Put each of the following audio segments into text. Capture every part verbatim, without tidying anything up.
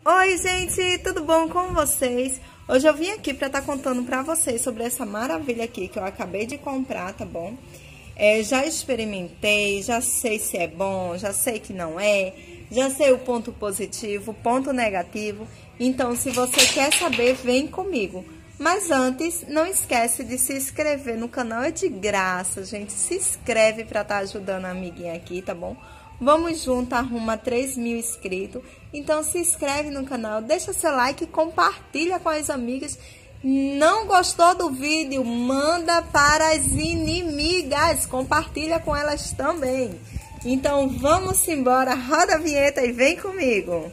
Oi, gente, tudo bom com vocês? Hoje eu vim aqui para estar tá contando para vocês sobre essa maravilha aqui que eu acabei de comprar, tá bom? É, já experimentei, já sei se é bom, já sei que não é, já sei o ponto positivo, ponto negativo. Então, se você quer saber, vem comigo. Mas antes, não esquece de se inscrever no canal, é de graça, gente. Se inscreve para estar tá ajudando a amiguinha aqui, tá bom? Vamos junto, arruma três mil inscritos. Então, se inscreve no canal, deixa seu like, compartilha com as amigas. Não gostou do vídeo? Manda para as inimigas, compartilha com elas também. Então, vamos embora, roda a vinheta e vem comigo.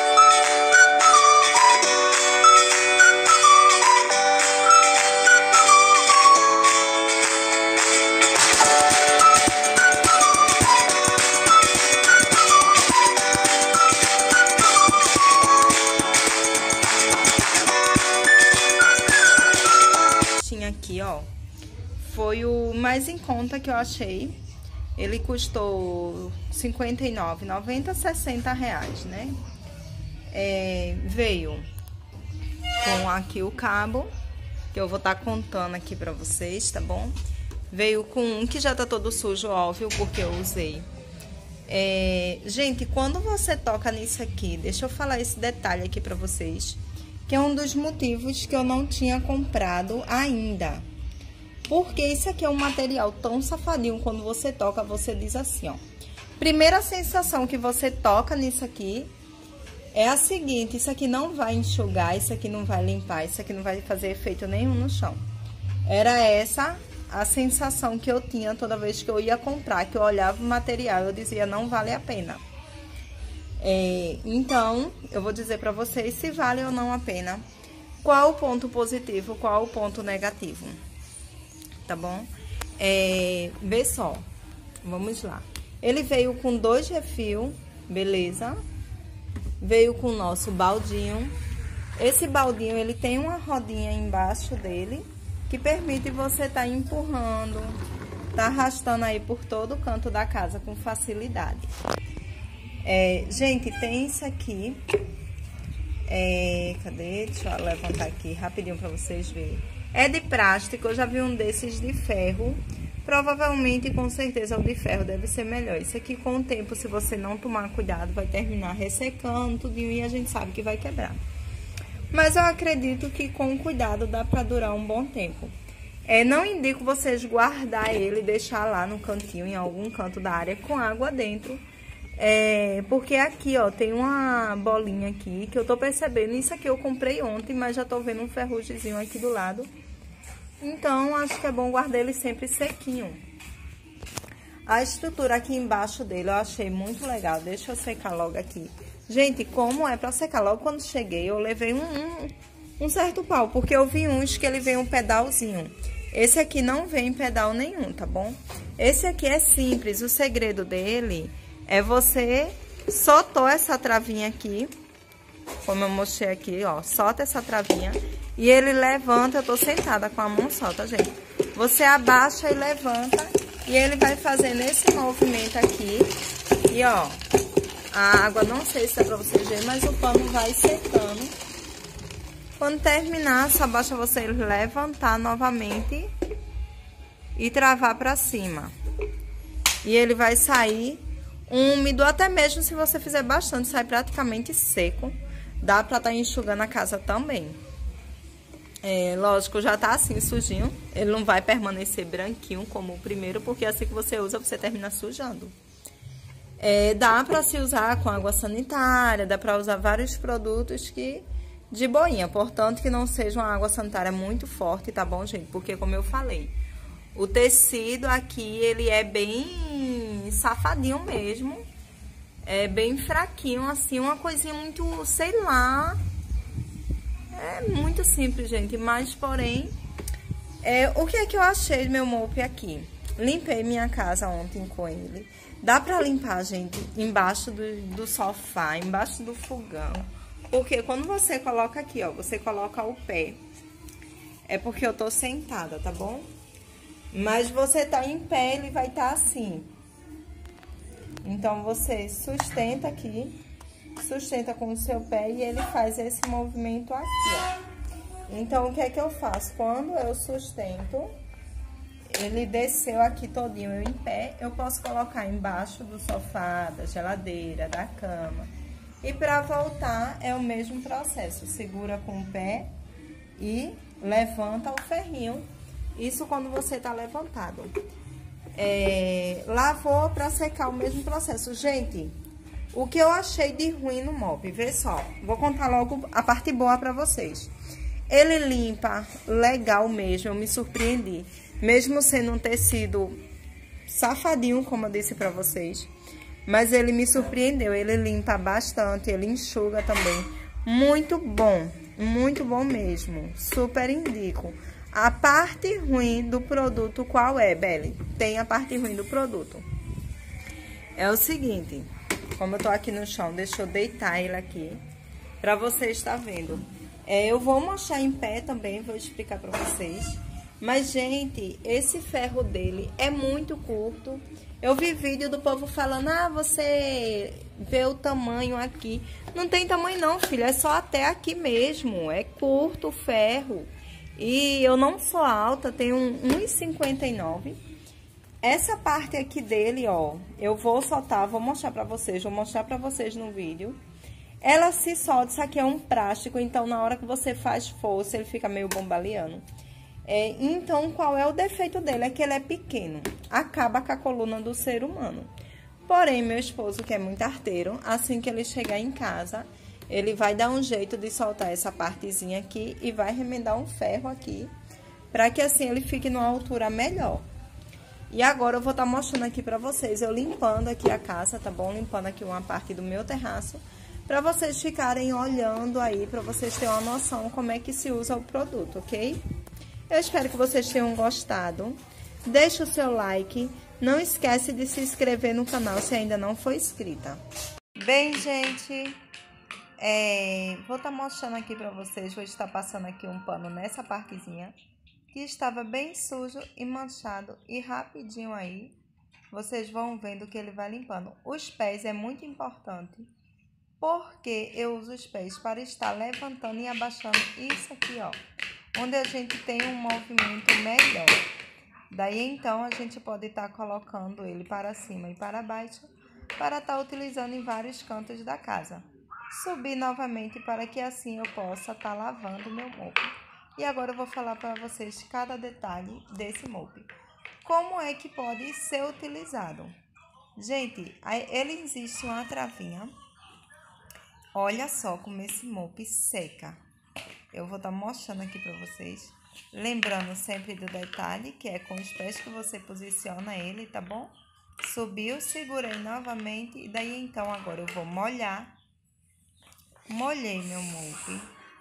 Aqui, ó, foi o mais em conta que eu achei. Ele custou cinquenta e nove, noventa, sessenta reais, né? É, veio com aqui o cabo, que eu vou estar tá contando aqui pra vocês, tá bom? Veio com um que já tá todo sujo, óbvio, porque eu usei. É, gente, quando você toca nisso aqui, deixa eu falar esse detalhe aqui pra vocês, que é um dos motivos que eu não tinha comprado ainda. Porque isso aqui é um material tão safadinho, quando você toca, você diz assim, ó. Primeira sensação que você toca nisso aqui é a seguinte: isso aqui não vai enxugar, isso aqui não vai limpar, isso aqui não vai fazer efeito nenhum no chão. Era essa a sensação que eu tinha toda vez que eu ia comprar, que eu olhava o material, eu dizia, não vale a pena. É, então, eu vou dizer pra vocês se vale ou não a pena. Qual o ponto positivo, qual o ponto negativo. Tá bom? É, vê só. Vamos lá. Ele veio com dois refil, beleza? Veio com o nosso baldinho. Esse baldinho, ele tem uma rodinha embaixo dele, que permite você tá empurrando, tá arrastando aí por todo o canto da casa com facilidade. É, gente, tem isso aqui. É, cadê? Deixa eu levantar aqui rapidinho pra vocês verem. É de plástico, eu já vi um desses de ferro. Provavelmente, com certeza, o de ferro deve ser melhor. Isso aqui, com o tempo, se você não tomar cuidado, vai terminar ressecando tudinho e a gente sabe que vai quebrar. Mas eu acredito que com cuidado dá pra durar um bom tempo. É, não indico vocês guardar ele e deixar lá no cantinho, em algum canto da área, com água dentro. É, porque aqui, ó, tem uma bolinha aqui que eu tô percebendo. Isso aqui eu comprei ontem, mas já tô vendo um ferrugemzinho aqui do lado. Então, acho que é bom guardar ele sempre sequinho. A estrutura aqui embaixo dele eu achei muito legal. Deixa eu secar logo aqui. Gente, como é pra secar? Logo quando cheguei, eu levei um, um, um certo pau, porque eu vi uns que ele vem um pedalzinho. Esse aqui não vem pedal nenhum, tá bom? Esse aqui é simples. O segredo dele é você soltou essa travinha aqui, como eu mostrei aqui, ó, solta essa travinha e ele levanta. Eu tô sentada com a mão só, tá, gente? Você abaixa e levanta e ele vai fazendo esse movimento aqui e, ó, a água, não sei se dá pra vocês verem, mas o pano vai secando. Quando terminar, só basta você levantar novamente e travar pra cima. E ele vai sair úmido, até mesmo se você fizer bastante, sai praticamente seco. Dá pra tá enxugando a casa também. É, lógico, já tá assim, sujinho. Ele não vai permanecer branquinho como o primeiro, porque assim que você usa, você termina sujando. É, dá pra se usar com água sanitária, dá pra usar vários produtos que de boinha. Portanto, que não seja uma água sanitária muito forte, tá bom, gente? Porque, como eu falei, o tecido aqui, ele é bem safadinho mesmo. É bem fraquinho, assim, uma coisinha muito, sei lá. É muito simples, gente. Mas, porém, é, o que é que eu achei do meu mop aqui? Limpei minha casa ontem com ele. Dá pra limpar, gente, embaixo do, do sofá, embaixo do fogão. Porque quando você coloca aqui, ó, você coloca o pé. É porque eu tô sentada, tá bom? Mas você tá em pé, ele vai estar assim. Então, você sustenta aqui sustenta com o seu pé e ele faz esse movimento aqui, ó. Então, o que é que eu faço? Quando eu sustento, ele desceu aqui todinho eu em pé, eu posso colocar embaixo do sofá, da geladeira, da cama. E para voltar é o mesmo processo, segura com o pé e levanta o ferrinho. Isso quando você tá levantado. É, lavou para secar o mesmo processo. Gente, o que eu achei de ruim no mop, vê só, vou contar logo a parte boa para vocês. Ele limpa legal mesmo, eu me surpreendi. Mesmo sendo um tecido safadinho, como eu disse pra vocês. Mas ele me surpreendeu, ele limpa bastante, ele enxuga também. Muito bom, muito bom mesmo, super indico. A parte ruim do produto qual é, Belle? Tem a parte ruim do produto. É o seguinte, como eu tô aqui no chão, deixa eu deitar ele aqui, pra vocês estar vendo. É, eu vou mostrar em pé também, vou explicar pra vocês. Mas, gente, esse ferro dele é muito curto. Eu vi vídeo do povo falando, ah, você vê o tamanho aqui. Não tem tamanho não, filho, é só até aqui mesmo. É curto o ferro. E eu não sou alta, tenho um e cinquenta e nove. Essa parte aqui dele, ó, eu vou soltar, vou mostrar pra vocês, vou mostrar pra vocês no vídeo. Ela se solta, isso aqui é um plástico, então na hora que você faz força, ele fica meio bombaleando. É, então, qual é o defeito dele? É que ele é pequeno, acaba com a coluna do ser humano. Porém, meu esposo, que é muito arteiro, assim que ele chegar em casa, ele vai dar um jeito de soltar essa partezinha aqui e vai remendar um ferro aqui, para que assim ele fique numa altura melhor. E agora eu vou estar mostrando aqui pra vocês, eu limpando aqui a casa, tá bom? Limpando aqui uma parte do meu terraço, para vocês ficarem olhando aí, para vocês terem uma noção como é que se usa o produto, ok? Eu espero que vocês tenham gostado. Deixa o seu like. Não esquece de se inscrever no canal se ainda não for inscrita. Bem, gente, é, vou estar mostrando aqui pra vocês. Vou estar passando aqui um pano nessa partezinha que estava bem sujo e manchado. E rapidinho aí, vocês vão vendo que ele vai limpando. Os pés é muito importante, porque eu uso os pés para estar levantando e abaixando isso aqui, ó, onde a gente tem um movimento melhor. Daí, então, a gente pode estar colocando ele para cima e para baixo, para estar utilizando em vários cantos da casa. Subir novamente para que assim eu possa estar lavando o meu mop. E agora eu vou falar para vocês cada detalhe desse mop. Como é que pode ser utilizado? Gente, ele existe uma travinha. Olha só como esse mop seca. Eu vou estar mostrando aqui para vocês. Lembrando sempre do detalhe, que é com os pés que você posiciona ele, tá bom? Subiu, segurei novamente. E daí, então, agora eu vou molhar. Molhei meu mop.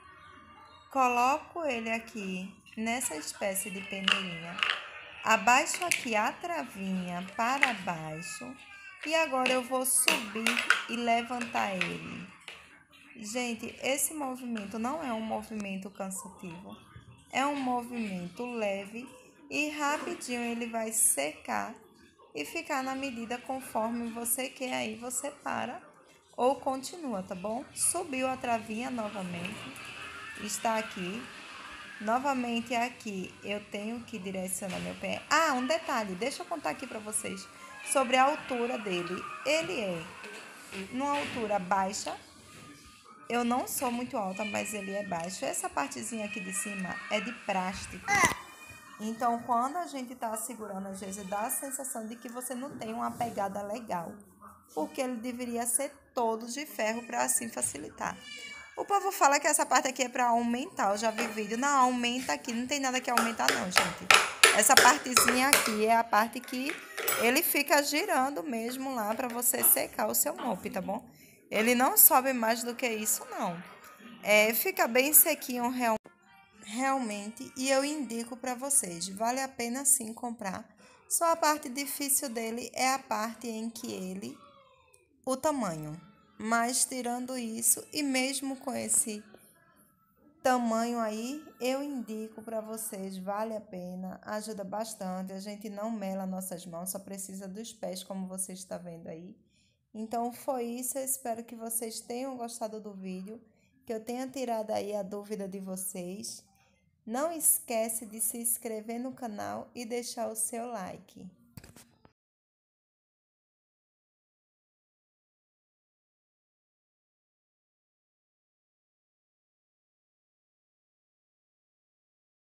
Coloco ele aqui nessa espécie de peneirinha. Abaixo aqui a travinha para baixo. E agora eu vou subir e levantar ele. Gente, esse movimento não é um movimento cansativo, é um movimento leve e rapidinho ele vai secar e ficar na medida conforme você quer, aí você para ou continua, tá bom? Subiu a travinha novamente, está aqui, novamente aqui eu tenho que direcionar meu pé. Ah, um detalhe, deixa eu contar aqui pra vocês sobre a altura dele. Ele é numa altura baixa. Eu não sou muito alta, mas ele é baixo. Essa partezinha aqui de cima é de plástico. Então, quando a gente tá segurando, às vezes dá a sensação de que você não tem uma pegada legal. Porque ele deveria ser todo de ferro para assim facilitar. O povo fala que essa parte aqui é para aumentar. Eu já vi vídeo. Não, aumenta aqui. Não tem nada que aumentar não, gente. Essa partezinha aqui é a parte que ele fica girando mesmo lá para você secar o seu mop, tá bom? Ele não sobe mais do que isso, não. É, fica bem sequinho real, realmente. E eu indico para vocês. Vale a pena sim comprar. Só a parte difícil dele é a parte em que ele... o tamanho. Mas tirando isso, e mesmo com esse tamanho aí, eu indico para vocês. Vale a pena. Ajuda bastante. A gente não mela nossas mãos. Só precisa dos pés, como você está vendo aí. Então foi isso, eu espero que vocês tenham gostado do vídeo, que eu tenha tirado aí a dúvida de vocês. Não esquece de se inscrever no canal e deixar o seu like.